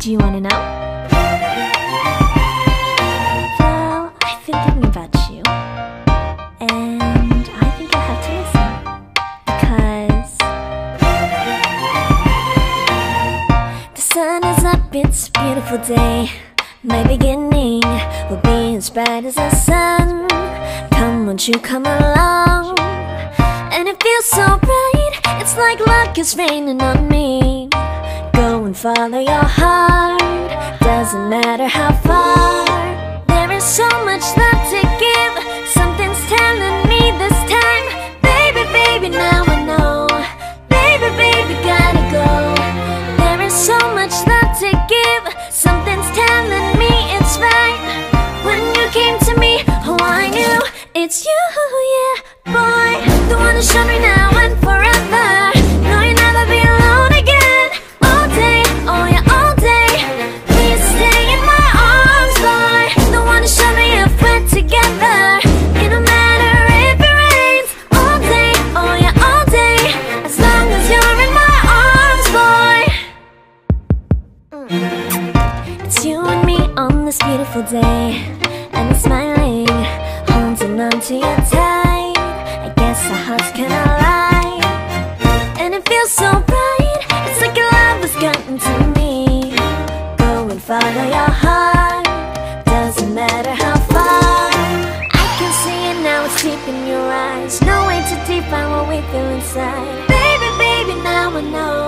Do you wanna know? Well, I've been thinking about you, and I think you'll have to listen, because the sun is up, it's a beautiful day. My beginning will be as bright as the sun. Come, won't you come along? And it feels so bright, it's like luck is raining on me. Go and follow your heart, doesn't matter how far. There is so much love to give, something's telling me this time. Baby, baby, now I know. Baby, baby, gotta go. There is so much love to give, something's telling me it's right. When you came to me, oh I knew it's you, yeah, boy. The one who showed me now and forever. No, you'll never be alone again. All day, oh yeah, all day. Please stay in my arms, boy. The one who showed me if we're together. It don't matter if it rains. All day, oh yeah, all day. As long as you're in my arms, boy. It's you and me on this beautiful day, and I'm smiling, holding on to you tight. I guess our hearts cannot lie, and it feels so bright. It's like your love has gotten to me. Go and follow your heart, doesn't matter how far. I can see it now, it's deep in your eyes. No way to define what we feel inside. Baby, baby, now I know.